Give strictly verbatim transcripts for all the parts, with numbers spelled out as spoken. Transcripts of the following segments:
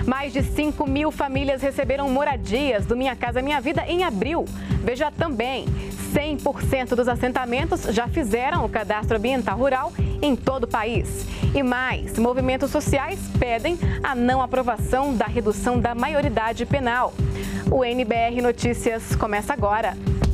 Mais de cinco mil famílias receberam moradias do Minha Casa Minha Vida em abril. Veja também, cem por cento dos assentamentos já fizeram o cadastro ambiental rural em todo o país. E mais, movimentos sociais pedem a não aprovação da redução da maioridade penal. O N B R Notícias começa agora.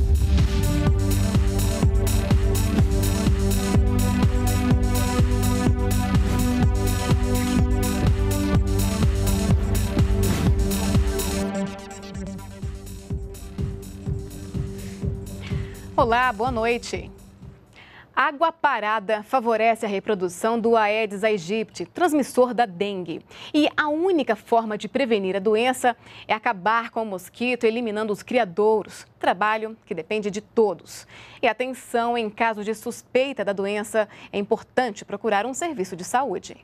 Olá, boa noite. Água parada favorece a reprodução do Aedes aegypti, transmissor da dengue. E a única forma de prevenir a doença é acabar com o mosquito, eliminando os criadouros. Trabalho que depende de todos. E atenção, em caso de suspeita da doença, é importante procurar um serviço de saúde.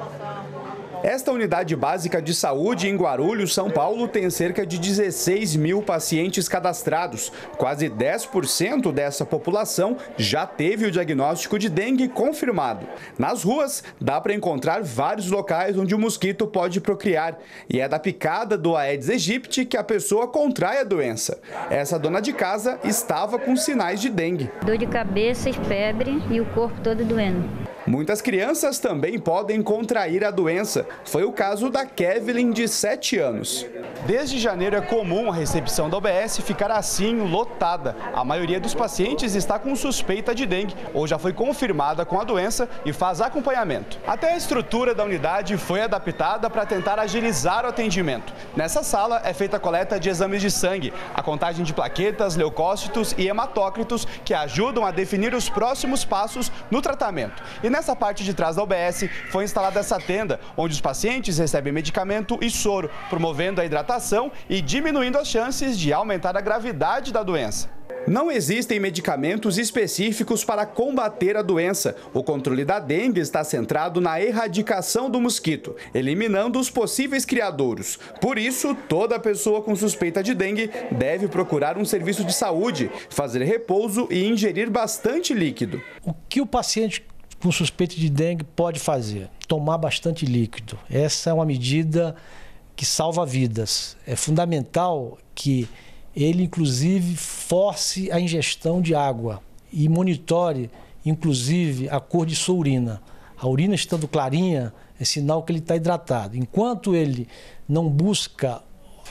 Esta unidade básica de saúde em Guarulhos, São Paulo, tem cerca de dezesseis mil pacientes cadastrados. Quase dez por cento dessa população já teve o diagnóstico de dengue confirmado. Nas ruas, dá para encontrar vários locais onde o mosquito pode procriar. E é da picada do Aedes aegypti que a pessoa contrai a doença. Essa dona de casa estava com sinais de dengue. Dor de cabeça, febre e o corpo todo doendo. Muitas crianças também podem contrair a doença. Foi o caso da Kevlin, de sete anos. Desde janeiro é comum a recepção da U B S ficar assim, lotada. A maioria dos pacientes está com suspeita de dengue ou já foi confirmada com a doença e faz acompanhamento. Até a estrutura da unidade foi adaptada para tentar agilizar o atendimento. Nessa sala é feita a coleta de exames de sangue, a contagem de plaquetas, leucócitos e hematócritos que ajudam a definir os próximos passos no tratamento. E nessa parte de trás da U B S foi instalada essa tenda, onde os pacientes recebem medicamento e soro, promovendo a hidratação e diminuindo as chances de aumentar a gravidade da doença. Não existem medicamentos específicos para combater a doença. O controle da dengue está centrado na erradicação do mosquito, eliminando os possíveis criadouros. Por isso, toda pessoa com suspeita de dengue deve procurar um serviço de saúde, fazer repouso e ingerir bastante líquido. O que o paciente com suspeita de dengue pode fazer? Tomar bastante líquido. Essa é uma medida que salva vidas. É fundamental que ele, inclusive, force a ingestão de água e monitore, inclusive, a cor de sua urina. A urina estando clarinha é sinal que ele está hidratado. Enquanto ele não busca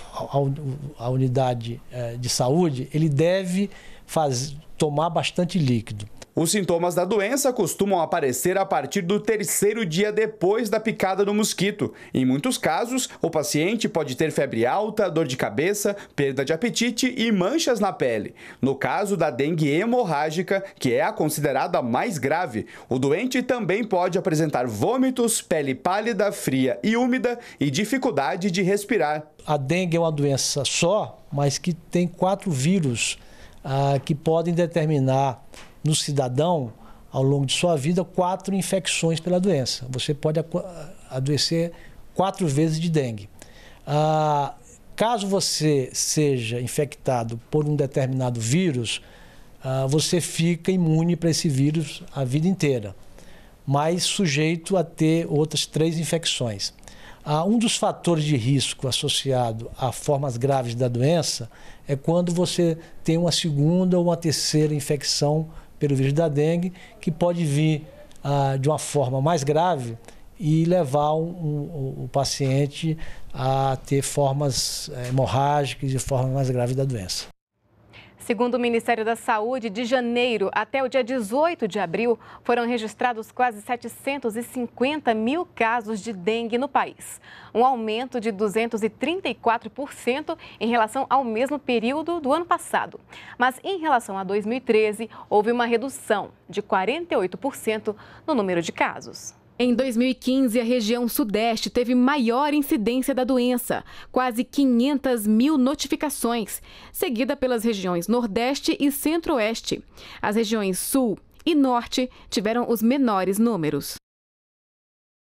a unidade de saúde, ele deve fazer, tomar bastante líquido. Os sintomas da doença costumam aparecer a partir do terceiro dia depois da picada do mosquito. Em muitos casos, o paciente pode ter febre alta, dor de cabeça, perda de apetite e manchas na pele. No caso da dengue hemorrágica, que é a considerada mais grave, o doente também pode apresentar vômitos, pele pálida, fria e úmida e dificuldade de respirar. A dengue é uma doença só, mas que tem quatro vírus ah, que podem determinar no cidadão, ao longo de sua vida, quatro infecções pela doença. Você pode adoecer quatro vezes de dengue. Ah, caso você seja infectado por um determinado vírus, ah, você fica imune para esse vírus a vida inteira, mas sujeito a ter outras três infecções. Ah, um dos fatores de risco associado a formas graves da doença é quando você tem uma segunda ou uma terceira infecção pelo vírus da dengue, que pode vir ah, de uma forma mais grave e levar um, um, o paciente a ter formas hemorrágicas e formas mais graves da doença. Segundo o Ministério da Saúde, de janeiro até o dia dezoito de abril, foram registrados quase setecentos e cinquenta mil casos de dengue no país, um aumento de duzentos e trinta e quatro por cento em relação ao mesmo período do ano passado. Mas em relação a dois mil e treze, houve uma redução de quarenta e oito por cento no número de casos. Em dois mil e quinze, a região sudeste teve maior incidência da doença, quase quinhentas mil notificações, seguida pelas regiões nordeste e centro-oeste. As regiões sul e norte tiveram os menores números.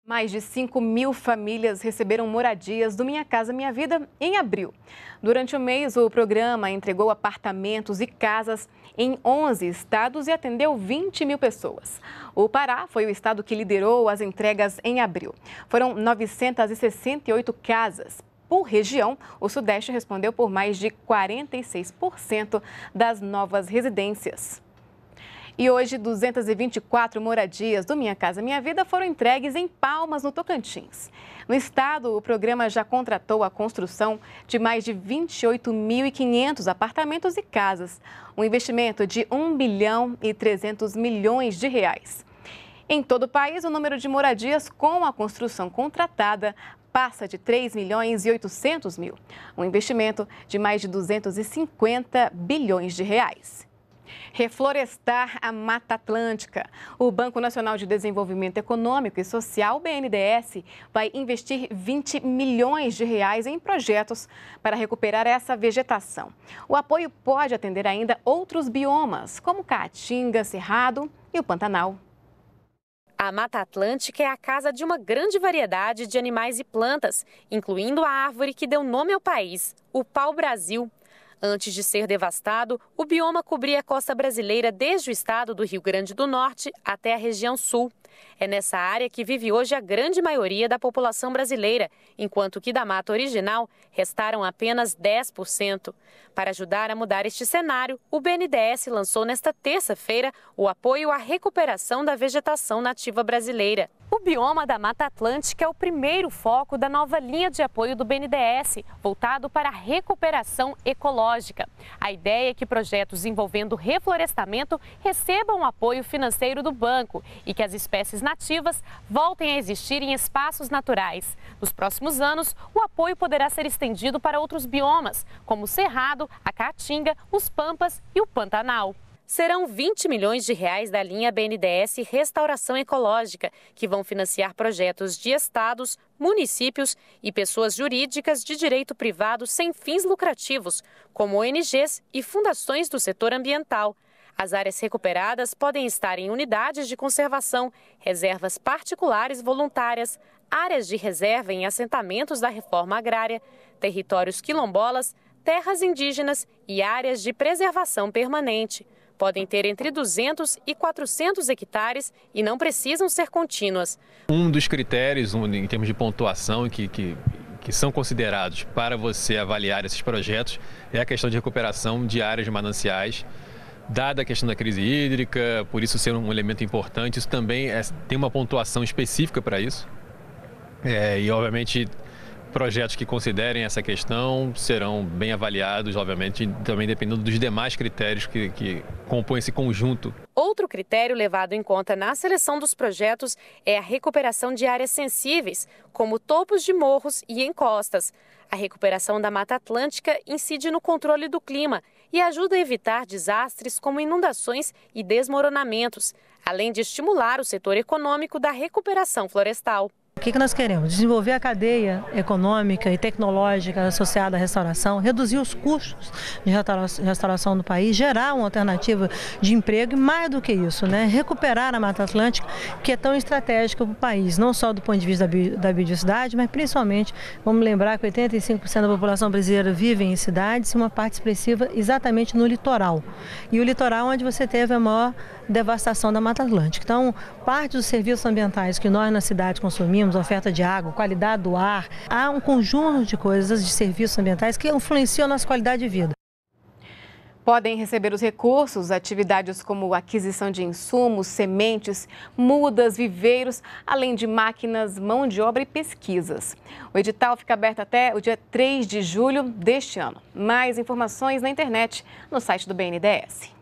Mais de cinco mil famílias receberam moradias do Minha Casa Minha Vida em abril. Durante o mês, o programa entregou apartamentos e casas em onze estados e atendeu vinte mil pessoas. O Pará foi o estado que liderou as entregas em abril. Foram novecentas e sessenta e oito casas. Por região, o Sudeste respondeu por mais de quarenta e seis por cento das novas residências. E hoje, duzentas e vinte e quatro moradias do Minha Casa Minha Vida foram entregues em Palmas, no Tocantins. No estado, o programa já contratou a construção de mais de vinte e oito mil e quinhentos apartamentos e casas, um investimento de um bilhão e trezentos milhões de reais. Em todo o país, o número de moradias com a construção contratada passa de três milhões e oitocentos mil, um investimento de mais de duzentos e cinquenta bilhões de reais. Reflorestar a Mata Atlântica. O Banco Nacional de Desenvolvimento Econômico e Social, B N D E S, vai investir vinte milhões de reais em projetos para recuperar essa vegetação. O apoio pode atender ainda outros biomas, como Caatinga, Cerrado e o Pantanal. A Mata Atlântica é a casa de uma grande variedade de animais e plantas, incluindo a árvore que deu nome ao país, o pau-brasil. Antes de ser devastado, o bioma cobria a costa brasileira desde o estado do Rio Grande do Norte até a região sul. É nessa área que vive hoje a grande maioria da população brasileira, enquanto que da mata original restaram apenas dez por cento. Para ajudar a mudar este cenário, o B N D E S lançou nesta terça-feira o apoio à recuperação da vegetação nativa brasileira. O bioma da Mata Atlântica é o primeiro foco da nova linha de apoio do B N D E S, voltado para a recuperação ecológica. A ideia é que projetos envolvendo reflorestamento recebam apoio financeiro do banco e que as espécies nativas voltem a existir em espaços naturais. Nos próximos anos, o apoio poderá ser estendido para outros biomas, como o Cerrado, a Caatinga, os Pampas e o Pantanal. Serão vinte milhões de reais da linha B N D E S Restauração Ecológica, que vão financiar projetos de estados, municípios e pessoas jurídicas de direito privado sem fins lucrativos, como O N Gs e fundações do setor ambiental. As áreas recuperadas podem estar em unidades de conservação, reservas particulares voluntárias, áreas de reserva em assentamentos da reforma agrária, territórios quilombolas, terras indígenas e áreas de preservação permanente. Podem ter entre duzentos e quatrocentos hectares e não precisam ser contínuas. Um dos critérios, um, em termos de pontuação, que, que, que são considerados para você avaliar esses projetos é a questão de recuperação de áreas de mananciais. Dada a questão da crise hídrica, por isso ser um elemento importante, isso também é, tem uma pontuação específica para isso. É, e, obviamente, projetos que considerem essa questão serão bem avaliados, obviamente, também dependendo dos demais critérios que, que compõem esse conjunto. Outro critério levado em conta na seleção dos projetos é a recuperação de áreas sensíveis, como topos de morros e encostas. A recuperação da Mata Atlântica incide no controle do clima e ajuda a evitar desastres como inundações e desmoronamentos, além de estimular o setor econômico da recuperação florestal. O que nós queremos? Desenvolver a cadeia econômica e tecnológica associada à restauração, reduzir os custos de restauração do país, gerar uma alternativa de emprego e, mais do que isso, né, recuperar a Mata Atlântica, que é tão estratégica para o país, não só do ponto de vista da biodiversidade, mas principalmente, vamos lembrar que oitenta e cinco por cento da população brasileira vive em cidades e uma parte expressiva exatamente no litoral. E o litoral onde você teve a maior devastação da Mata Atlântica. Então, parte dos serviços ambientais que nós na cidade consumimos, oferta de água, qualidade do ar, há um conjunto de coisas, de serviços ambientais que influenciam a nossa qualidade de vida. Podem receber os recursos, atividades como aquisição de insumos, sementes, mudas, viveiros, além de máquinas, mão de obra e pesquisas. O edital fica aberto até o dia três de julho deste ano. Mais informações na internet, no site do B N D E S.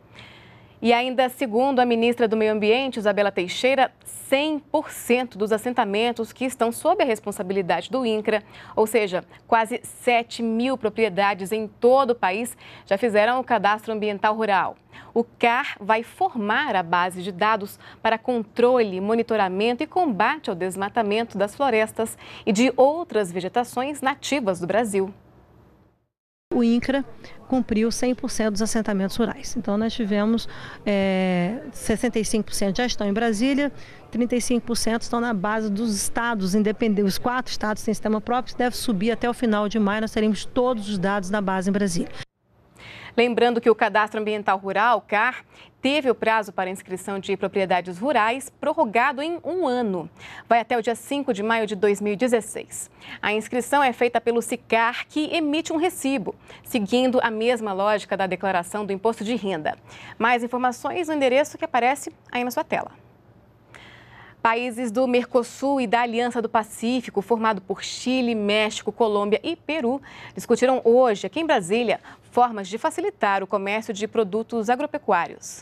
E ainda segundo a ministra do Meio Ambiente, Isabela Teixeira, cem por cento dos assentamentos que estão sob a responsabilidade do INCRA, ou seja, quase sete mil propriedades em todo o país, já fizeram o cadastro ambiental rural. O C A R vai formar a base de dados para controle, monitoramento e combate ao desmatamento das florestas e de outras vegetações nativas do Brasil. o INCRA cumpriu cem por cento dos assentamentos rurais. Então, nós tivemos é, sessenta e cinco por cento já estão em Brasília, trinta e cinco por cento estão na base dos estados independentes. Os quatro estados têm sistema próprio, que deve subir até o final de maio. Nós teremos todos os dados na base em Brasília. Lembrando que o Cadastro Ambiental Rural, C A R, teve o prazo para inscrição de propriedades rurais prorrogado em um ano. Vai até o dia cinco de maio de dois mil e dezesseis. A inscrição é feita pelo SICAR, que emite um recibo, seguindo a mesma lógica da declaração do imposto de renda. Mais informações no endereço que aparece aí na sua tela. Países do Mercosul e da Aliança do Pacífico, formado por Chile, México, Colômbia e Peru, discutiram hoje, aqui em Brasília, formas de facilitar o comércio de produtos agropecuários.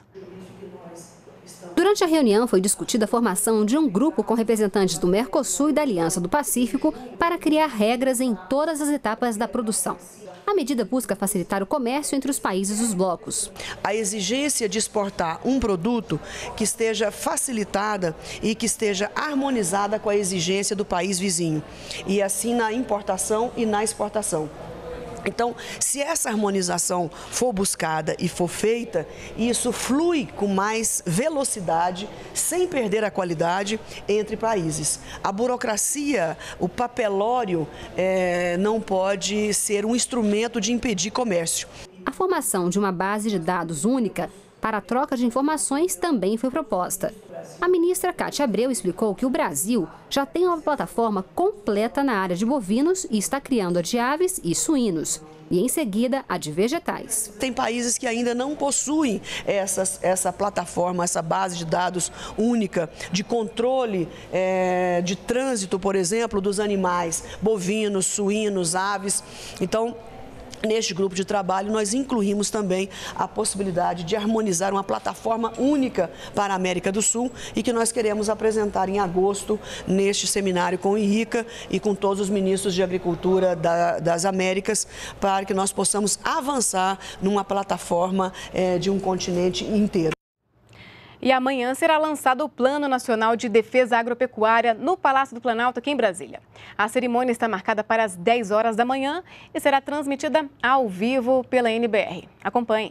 Durante a reunião foi discutida a formação de um grupo com representantes do Mercosul e da Aliança do Pacífico para criar regras em todas as etapas da produção. A medida busca facilitar o comércio entre os países dos blocos. A exigência de exportar um produto que esteja facilitada e que esteja harmonizada com a exigência do país vizinho, e assim na importação e na exportação. Então, se essa harmonização for buscada e for feita, isso flui com mais velocidade, sem perder a qualidade entre países. A burocracia, o papelório, é, não pode ser um instrumento de impedir comércio. A formação de uma base de dados única para a troca de informações também foi proposta. A ministra Cátia Abreu explicou que o Brasil já tem uma plataforma completa na área de bovinos e está criando a de aves e suínos. E, em seguida, a de vegetais. Tem países que ainda não possuem essas, essa plataforma, essa base de dados única de controle é, de trânsito, por exemplo, dos animais, bovinos, suínos, aves. Então, neste grupo de trabalho, nós incluímos também a possibilidade de harmonizar uma plataforma única para a América do Sul e que nós queremos apresentar em agosto neste seminário com o INRICA e com todos os ministros de Agricultura da, das Américas, para que nós possamos avançar numa plataforma é, de um continente inteiro. E amanhã será lançado o Plano Nacional de Defesa Agropecuária no Palácio do Planalto, aqui em Brasília. A cerimônia está marcada para as dez horas da manhã e será transmitida ao vivo pela N B R. Acompanhe.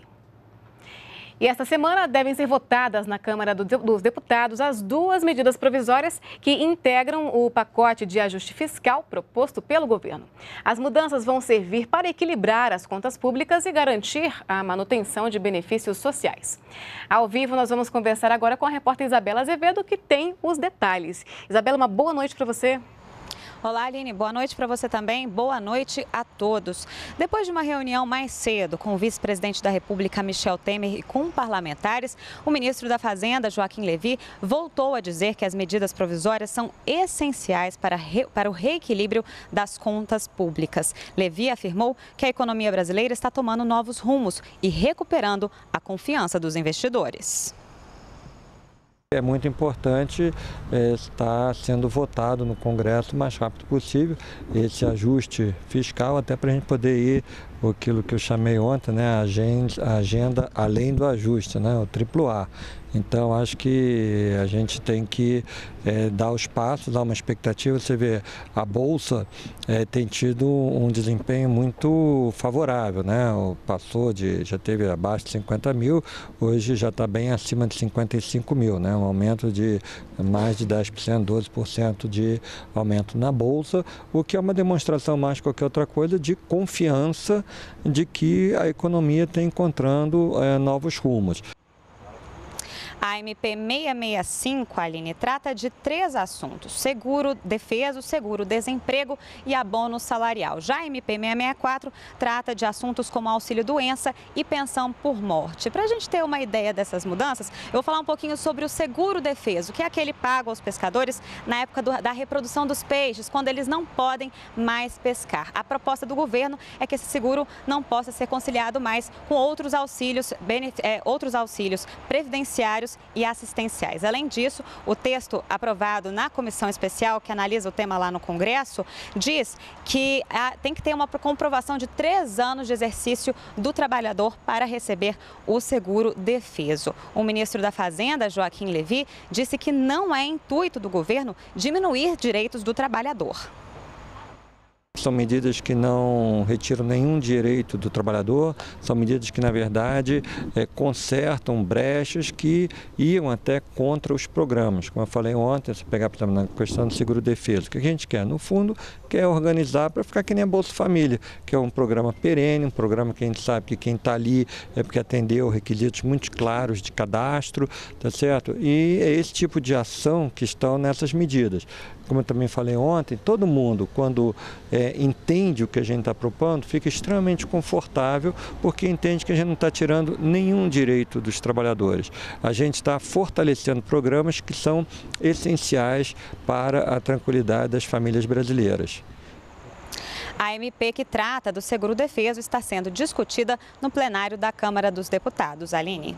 E esta semana devem ser votadas na Câmara dos Deputados as duas medidas provisórias que integram o pacote de ajuste fiscal proposto pelo governo. As mudanças vão servir para equilibrar as contas públicas e garantir a manutenção de benefícios sociais. Ao vivo, nós vamos conversar agora com a repórter Isabela Azevedo, que tem os detalhes. Isabela, uma boa noite para você. Olá, Aline. Boa noite para você também. Boa noite a todos. Depois de uma reunião mais cedo com o vice-presidente da República, Michel Temer, e com parlamentares, o ministro da Fazenda, Joaquim Levy, voltou a dizer que as medidas provisórias são essenciais para, re... para o reequilíbrio das contas públicas. Levy afirmou que a economia brasileira está tomando novos rumos e recuperando a confiança dos investidores. É muito importante é, estar sendo votado no Congresso o mais rápido possível esse ajuste fiscal, até para a gente poder ir aquilo que eu chamei ontem, né, a agenda, a agenda além do ajuste, né, o triplo A. Então, acho que a gente tem que é, dar os passos, dar uma expectativa. Você vê, a Bolsa é, tem tido um desempenho muito favorável, né? Passou de, já teve abaixo de cinquenta mil, hoje já está bem acima de cinquenta e cinco mil, né? Um aumento de mais de dez por cento, doze por cento de aumento na Bolsa, o que é uma demonstração mais que qualquer outra coisa de confiança de que a economia está encontrando é, novos rumos. A M P seiscentos e sessenta e cinco, Aline, trata de três assuntos: seguro defeso, seguro desemprego e abono salarial. Já a M P seiscentos e sessenta e quatro trata de assuntos como auxílio-doença e pensão por morte. Para a gente ter uma ideia dessas mudanças, eu vou falar um pouquinho sobre o seguro defeso, que é aquele pago aos pescadores na época do, da reprodução dos peixes, quando eles não podem mais pescar. A proposta do governo é que esse seguro não possa ser conciliado mais com outros auxílios, é, outros auxílios previdenciários e assistenciais. Além disso, o texto aprovado na comissão especial que analisa o tema lá no Congresso diz que ah, tem que ter uma comprovação de três anos de exercício do trabalhador para receber o seguro defeso. O ministro da Fazenda, Joaquim Levy, disse que não é intuito do governo diminuir direitos do trabalhador. São medidas que não retiram nenhum direito do trabalhador, são medidas que, na verdade, é, consertam brechas que iam até contra os programas. Como eu falei ontem, se pegar, por exemplo, na questão do seguro-defesa, o que a gente quer, no fundo, quer organizar para ficar que nem a Bolsa Família, que é um programa perene, um programa que a gente sabe que quem está ali é porque atendeu requisitos muito claros de cadastro, tá certo? E é esse tipo de ação que estão nessas medidas. Como eu também falei ontem, todo mundo, quando é, entende o que a gente está propondo, fica extremamente confortável, porque entende que a gente não está tirando nenhum direito dos trabalhadores. A gente está fortalecendo programas que são essenciais para a tranquilidade das famílias brasileiras. A M P que trata do seguro-defeso está sendo discutida no plenário da Câmara dos Deputados. Aline.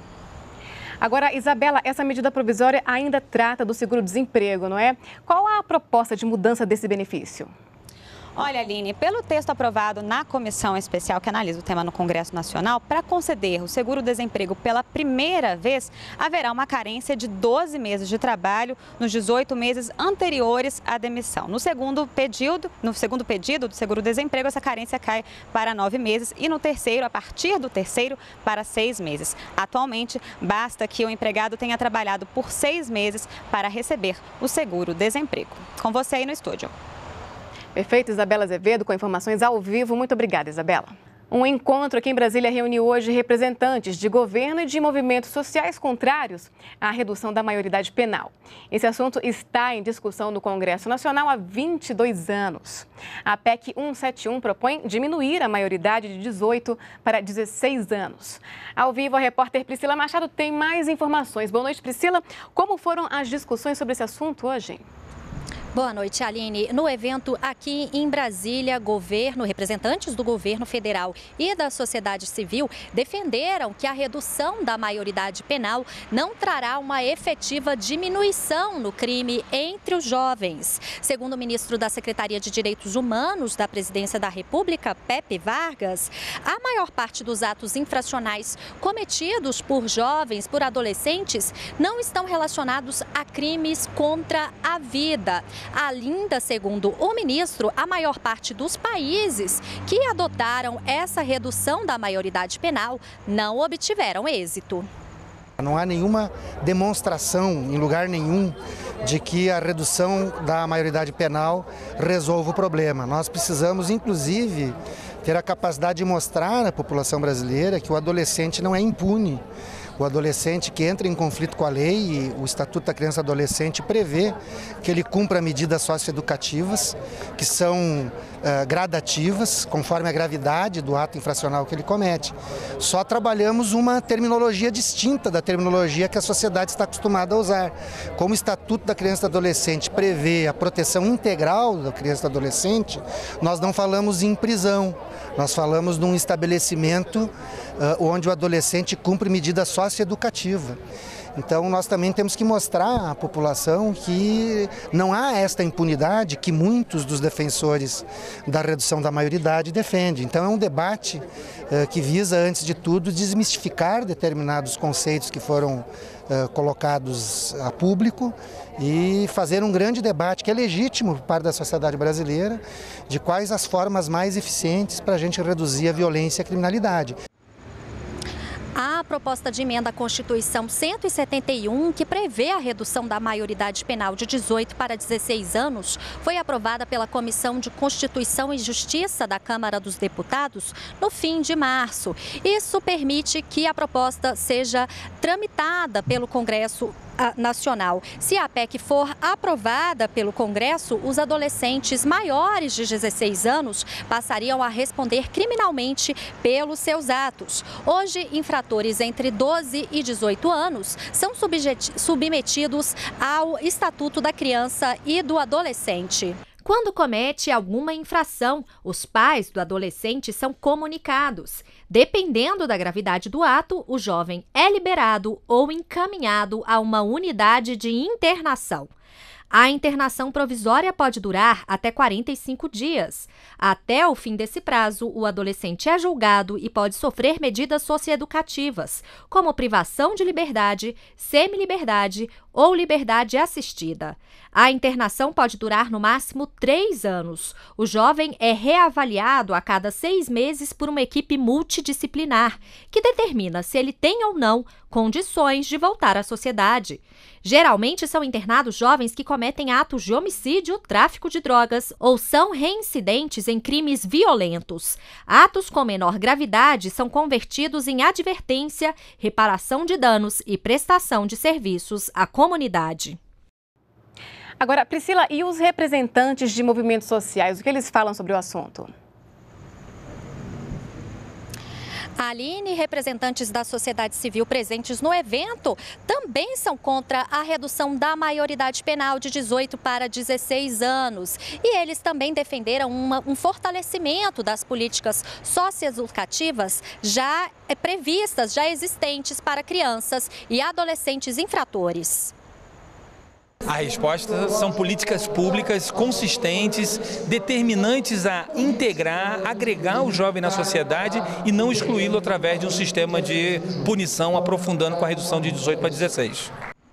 Agora, Isabela, essa medida provisória ainda trata do seguro-desemprego, não é? Qual a proposta de mudança desse benefício? Olha, Aline, pelo texto aprovado na comissão especial que analisa o tema no Congresso Nacional, para conceder o seguro-desemprego pela primeira vez, haverá uma carência de doze meses de trabalho nos dezoito meses anteriores à demissão. No segundo pedido, no segundo pedido do seguro-desemprego, essa carência cai para nove meses e no terceiro, a partir do terceiro, para seis meses. Atualmente, basta que o empregado tenha trabalhado por seis meses para receber o seguro-desemprego. Com você aí no estúdio. Perfeito, Isabela Azevedo, com informações ao vivo. Muito obrigada, Isabela. Um encontro aqui em Brasília reuniu hoje representantes de governo e de movimentos sociais contrários à redução da maioridade penal. Esse assunto está em discussão no Congresso Nacional há vinte e dois anos. A P E C cento e setenta e um propõe diminuir a maioridade de dezoito para dezesseis anos. Ao vivo, a repórter Priscila Machado tem mais informações. Boa noite, Priscila. Como foram as discussões sobre esse assunto hoje? Boa noite, Aline. No evento aqui em Brasília, governo, representantes do governo federal e da sociedade civil defenderam que a redução da maioridade penal não trará uma efetiva diminuição no crime entre os jovens. Segundo o ministro da Secretaria de Direitos Humanos da Presidência da República, Pepe Vargas, a maior parte dos atos infracionais cometidos por jovens, por adolescentes, não estão relacionados a crimes contra a vida. Ainda, segundo o ministro, a maior parte dos países que adotaram essa redução da maioridade penal não obtiveram êxito. Não há nenhuma demonstração em lugar nenhum de que a redução da maioridade penal resolva o problema. Nós precisamos, inclusive, ter a capacidade de mostrar à população brasileira que o adolescente não é impune. O adolescente que entra em conflito com a lei, o Estatuto da Criança e do Adolescente prevê que ele cumpra medidas socioeducativas, que são uh, gradativas, conforme a gravidade do ato infracional que ele comete. Só trabalhamos uma terminologia distinta da terminologia que a sociedade está acostumada a usar. Como o Estatuto da Criança e do Adolescente prevê a proteção integral da criança e do adolescente, nós não falamos em prisão, nós falamos num estabelecimento uh, onde o adolescente cumpre medida socioeducativa. Então nós também temos que mostrar à população que não há esta impunidade que muitos dos defensores da redução da maioridade defendem. Então é um debate uh, que visa, antes de tudo, desmistificar determinados conceitos que foram uh, colocados a público e fazer um grande debate, que é legítimo por parte da sociedade brasileira, de quais as formas mais eficientes para a gente reduzir a violência e a criminalidade. A proposta de emenda à Constituição cento e setenta e um, que prevê a redução da maioridade penal de dezoito para dezesseis anos, foi aprovada pela Comissão de Constituição e Justiça da Câmara dos Deputados no fim de março. Isso permite que a proposta seja tramitada pelo Congresso Nacional. Se a P E C for aprovada pelo Congresso, os adolescentes maiores de dezesseis anos passariam a responder criminalmente pelos seus atos. Hoje, infratores entre doze e dezoito anos são submetidos ao Estatuto da Criança e do Adolescente. Quando comete alguma infração, os pais do adolescente são comunicados. Dependendo da gravidade do ato, o jovem é liberado ou encaminhado a uma unidade de internação. A internação provisória pode durar até quarenta e cinco dias. Até o fim desse prazo, o adolescente é julgado e pode sofrer medidas socioeducativas, como privação de liberdade, semiliberdade ou liberdade assistida. A internação pode durar no máximo três anos. O jovem é reavaliado a cada seis meses por uma equipe multidisciplinar, que determina se ele tem ou não condições de voltar à sociedade. Geralmente são internados jovens que cometem atos de homicídio, tráfico de drogas ou são reincidentes em crimes violentos. Atos com menor gravidade são convertidos em advertência, reparação de danos e prestação de serviços à comunidade. Agora, Priscila, e os representantes de movimentos sociais, o que eles falam sobre o assunto? A Aline, representantes da sociedade civil presentes no evento, também são contra a redução da maioridade penal de dezoito para dezesseis anos. E eles também defenderam uma, um fortalecimento das políticas socioeducativas já previstas, já existentes para crianças e adolescentes infratores. A resposta são políticas públicas consistentes, determinantes a integrar, agregar o jovem na sociedade e não excluí-lo através de um sistema de punição, aprofundando com a redução de dezoito para dezesseis.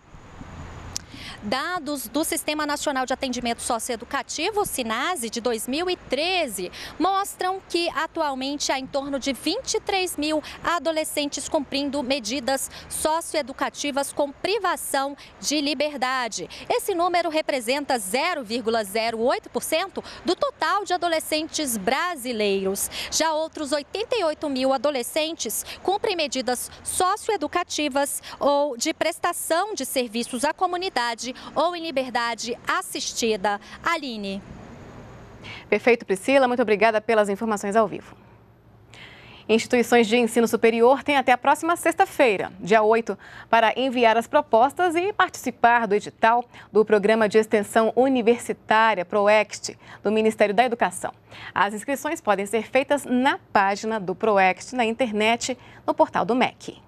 Dados do Sistema Nacional de Atendimento Socioeducativo, SINASE, de dois mil e treze, mostram que atualmente há em torno de vinte e três mil adolescentes cumprindo medidas socioeducativas com privação de liberdade. Esse número representa zero vírgula zero oito por cento do total de adolescentes brasileiros. Já outros oitenta e oito mil adolescentes cumprem medidas socioeducativas ou de prestação de serviços à comunidade ou em liberdade assistida. Aline. Perfeito, Priscila. Muito obrigada pelas informações ao vivo. Instituições de ensino superior têm até a próxima sexta-feira, dia oito, para enviar as propostas e participar do edital do Programa de Extensão Universitária PROEXT, do Ministério da Educação. As inscrições podem ser feitas na página do PROEXT, na internet, no portal do M E C.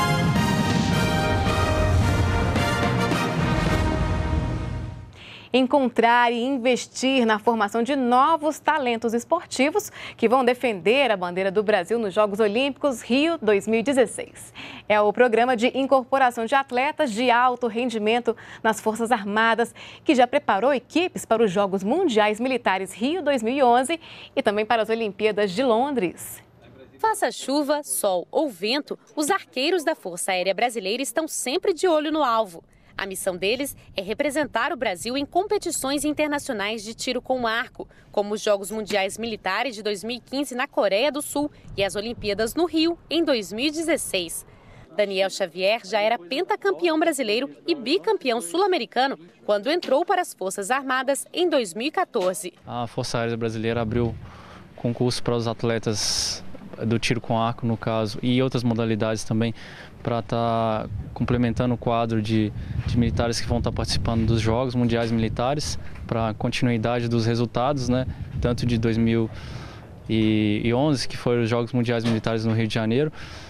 Encontrar e investir na formação de novos talentos esportivos que vão defender a bandeira do Brasil nos Jogos Olímpicos Rio dois mil e dezesseis. É o programa de incorporação de atletas de alto rendimento nas Forças Armadas, que já preparou equipes para os Jogos Mundiais Militares Rio dois mil e onze e também para as Olimpíadas de Londres. Faça chuva, sol ou vento, os arqueiros da Força Aérea Brasileira estão sempre de olho no alvo. A missão deles é representar o Brasil em competições internacionais de tiro com arco, como os Jogos Mundiais Militares de dois mil e quinze na Coreia do Sul e as Olimpíadas no Rio em dois mil e dezesseis. Daniel Xavier já era pentacampeão brasileiro e bicampeão sul-americano quando entrou para as Forças Armadas em dois mil e quatorze. A Força Aérea Brasileira abriu concurso para os atletas do tiro com arco, no caso, e outras modalidades também, para estar tá complementando o quadro de, de militares que vão estar tá participando dos Jogos Mundiais Militares, para a continuidade dos resultados, né? Tanto de dois mil e onze, que foram os Jogos Mundiais Militares no Rio de Janeiro,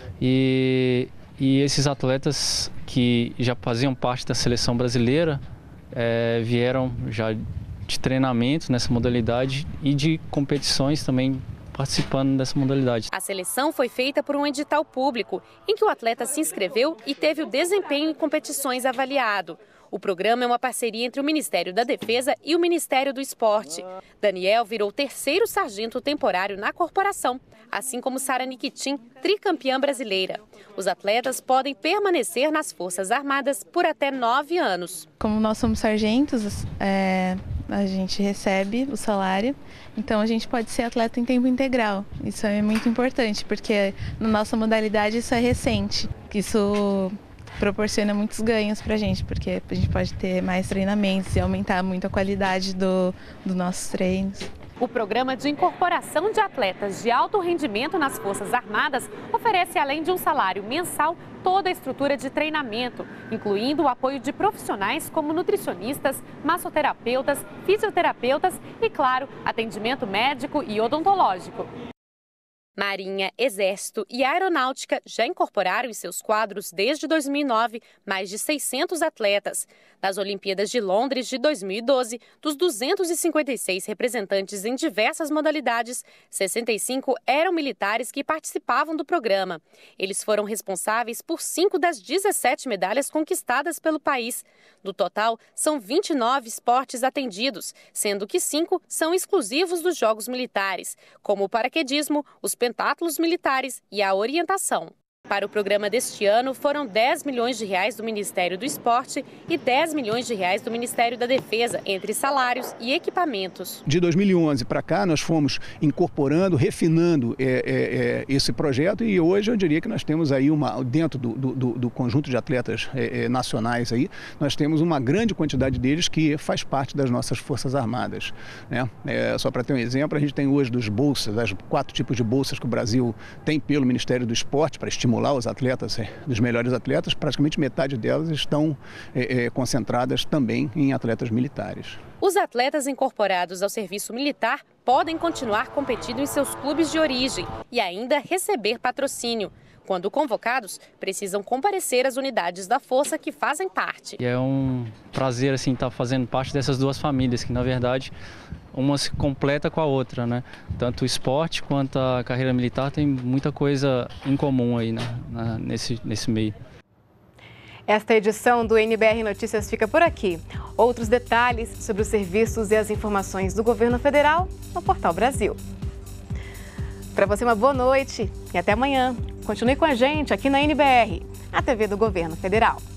e, e esses atletas que já faziam parte da seleção brasileira é, vieram já de treinamento nessa modalidade e de competições também participando dessa modalidade. A seleção foi feita por um edital público, em que o atleta se inscreveu e teve o desempenho em competições avaliado. O programa é uma parceria entre o Ministério da Defesa e o Ministério do Esporte. Daniel virou terceiro sargento temporário na corporação, assim como Sara Nikitin, tricampeã brasileira. Os atletas podem permanecer nas Forças Armadas por até nove anos. Como nós somos sargentos, é... a gente recebe o salário, então a gente pode ser atleta em tempo integral. Isso é muito importante, porque na nossa modalidade isso é recente. Isso proporciona muitos ganhos para a gente, porque a gente pode ter mais treinamentos e aumentar muito a qualidade do, dos nossos treinos. O programa de incorporação de atletas de alto rendimento nas Forças Armadas oferece, além de um salário mensal, toda a estrutura de treinamento, incluindo o apoio de profissionais como nutricionistas, massoterapeutas, fisioterapeutas e, claro, atendimento médico e odontológico. Marinha, Exército e Aeronáutica já incorporaram em seus quadros desde dois mil e nove mais de seiscentos atletas. Das Olimpíadas de Londres de dois mil e doze, dos duzentos e cinquenta e seis representantes em diversas modalidades, sessenta e cinco eram militares que participavam do programa. Eles foram responsáveis por cinco das dezessete medalhas conquistadas pelo país. No total, são vinte e nove esportes atendidos, sendo que cinco são exclusivos dos Jogos Militares, como o paraquedismo, os pentátulos militares e a orientação. Para o programa deste ano, foram dez milhões de reais do Ministério do Esporte e dez milhões de reais do Ministério da Defesa, entre salários e equipamentos. De dois mil e onze para cá, nós fomos incorporando, refinando é, é, é, esse projeto e hoje eu diria que nós temos aí, uma, dentro do, do, do conjunto de atletas é, é, nacionais, aí, nós temos uma grande quantidade deles que faz parte das nossas Forças Armadas. Né? É, só para ter um exemplo, a gente tem hoje dos bolsas, as quatro tipos de bolsas que o Brasil tem pelo Ministério do Esporte para estimular os atletas, dos melhores atletas, praticamente metade delas estão é, é, concentradas também em atletas militares. Os atletas incorporados ao serviço militar podem continuar competindo em seus clubes de origem e ainda receber patrocínio. Quando convocados, precisam comparecer às unidades da força que fazem parte. E é um prazer assim estar fazendo parte dessas duas famílias, que na verdade uma se completa com a outra, né? Tanto o esporte quanto a carreira militar tem muita coisa em comum aí, né? nesse, nesse meio. Esta edição do N B R Notícias fica por aqui. Outros detalhes sobre os serviços e as informações do governo federal no Portal Brasil. Para você, uma boa noite e até amanhã. Continue com a gente aqui na N B R, a T V do Governo Federal.